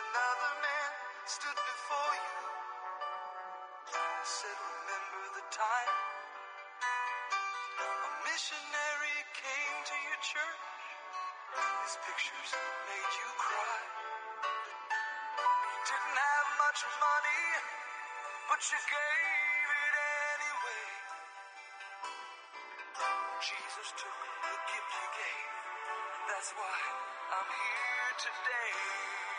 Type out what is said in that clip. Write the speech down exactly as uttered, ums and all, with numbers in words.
another man stood before you, said, remember the time a missionary came to your church. His pictures made you cry. You didn't have much money, but you gave it anyway. Jesus took the gift you gave, and that's why I'm here today.